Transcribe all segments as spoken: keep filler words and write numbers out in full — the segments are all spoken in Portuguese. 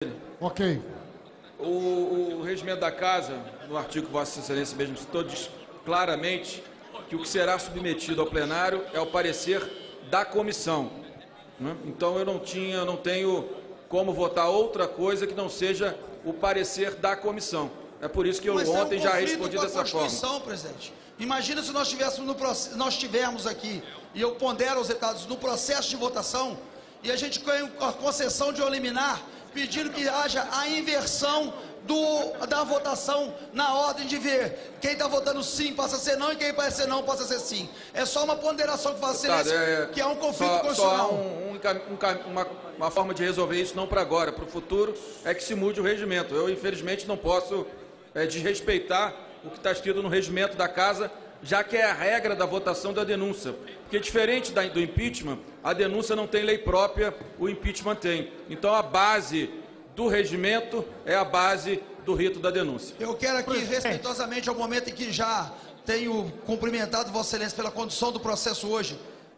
Ok. O, o regimento da Casa, no artigo que Vossa Excelência mesmo citou, diz claramente que o que será submetido ao plenário é o parecer da comissão, né? Então eu não tinha, não tenho como votar outra coisa que não seja o parecer da comissão. É por isso que eu Mas ontem é um já conflito respondi com a dessa forma. Constituição, presidente. Imagina se nós tivéssemos no processo, nós tivermos aqui, e eu pondero os deputados, no processo de votação, e a gente ganha a concessão de um liminar, pedindo que haja a inversão do, da votação na ordem de ver quem está votando sim passa a ser não e quem vai ser não passa a ser sim. É só uma ponderação que faz Deputado, excelência, é, que é um conflito só, constitucional. Só há um, um, um, uma, uma forma de resolver isso, não para agora, para o futuro, é que se mude o regimento. Eu, infelizmente, não posso é, desrespeitar o que está escrito no regimento da Casa, já que é a regra da votação da denúncia. Porque, diferente da, do impeachment, a denúncia não tem lei própria, o impeachment tem. Então, a base do regimento é a base do rito da denúncia. Eu quero aqui, respeitosamente, ao momento em que já tenho cumprimentado Vossa Excelência pela condução do processo hoje,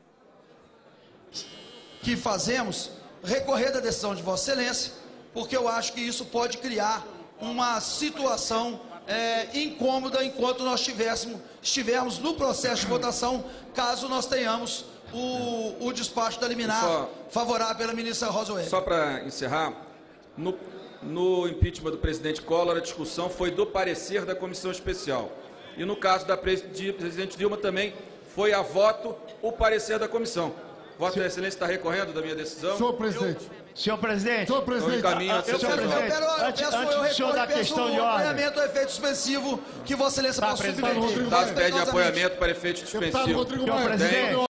que fazemos, recorrer da decisão de Vossa Excelência, porque eu acho que isso pode criar uma situação é, incômoda enquanto nós tivéssemos, estivermos no processo de votação, caso nós tenhamos o, o despacho da liminar só, favorável pela ministra Rosa Weber. Só para encerrar, no, no impeachment do presidente Collor, a discussão foi do parecer da comissão especial. E no caso da presidente Dilma também foi a voto o parecer da comissão. Vossa Excelência está recorrendo da minha decisão? Senhor presidente. Eu... Senhor presidente. Senhor presidente. Eu encaminho a eu, senhor peço, eu, quero, eu antes, peço, antes eu do senhor recorro, da peço questão o de ordem. apoiamento ao efeito suspensivo que Vossa Excelência Tá, possa presidente. submeter. O deputado pede apoiamento para efeito suspensivo. Deputado Rodrigo Senhor Maia. presidente.